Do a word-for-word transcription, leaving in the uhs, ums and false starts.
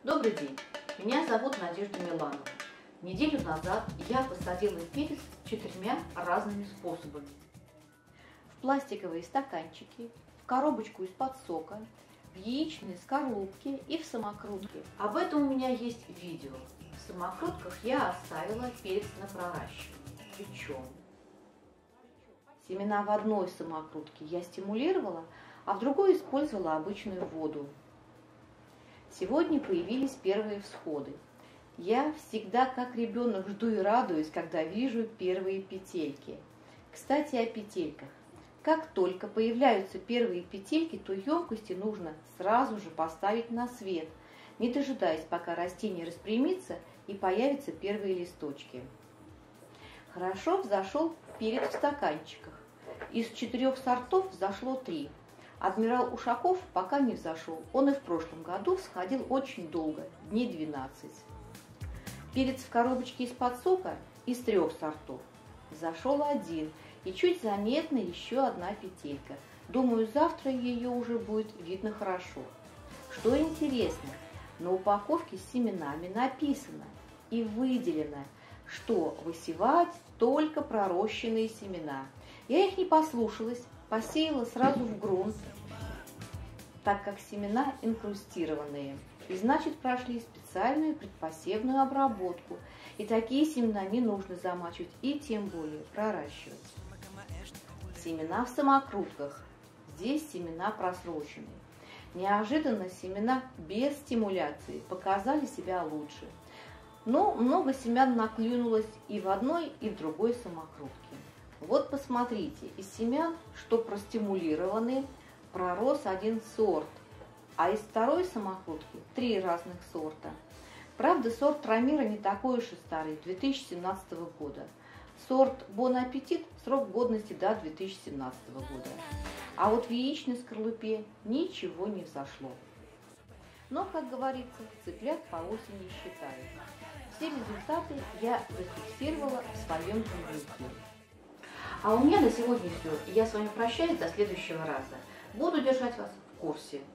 Добрый день, меня зовут Надежда Миланова. Неделю назад я посадила перец четырьмя разными способами. В пластиковые стаканчики, в коробочку из-под сока, в яичные скорлупки и в самокрутке. Об этом у меня есть видео. В самокрутках я оставила перец на проращивание. Причем семена в одной самокрутке я стимулировала, а в другой использовала обычную воду. Сегодня появились первые всходы. Я всегда как ребенок жду и радуюсь, когда вижу первые петельки. Кстати, о петельках. Как только появляются первые петельки, то емкости нужно сразу же поставить на свет, не дожидаясь, пока растение распрямится и появятся первые листочки. Хорошо взошел перец в стаканчиках. Из четырех сортов взошло три. Адмирал Ушаков пока не взошел. Он и в прошлом году всходил очень долго, дней двенадцать. Перец в коробочке из-под сока из трех сортов взошел один. И чуть заметна еще одна петелька. Думаю, завтра ее уже будет видно хорошо. Что интересно, на упаковке с семенами написано и выделено, что высевать только пророщенные семена. Я их не послушалась, посеяла сразу в грунт, так как семена инкрустированные, и значит прошли специальную предпосевную обработку. И такие семена не нужно замачивать и тем более проращивать. Семена в самокрутках. Здесь семена просроченные. Неожиданно семена без стимуляции показали себя лучше. Но много семян наклюнулось и в одной, и в другой самокрутке. Вот посмотрите, из семян, что простимулированы, пророс один сорт, а из второй самокрутки три разных сорта. Правда, сорт Рамира не такой уж и старый, две тысячи семнадцатого года. Сорт Бон Аппетит срок годности до две тысячи семнадцатого года. А вот в яичной скорлупе ничего не взошло. Но, как говорится, цыплят по осени считают. Все результаты я зафиксировала в своем дневнике. А у меня на сегодня все. Я с вами прощаюсь до следующего раза. Буду держать вас в курсе.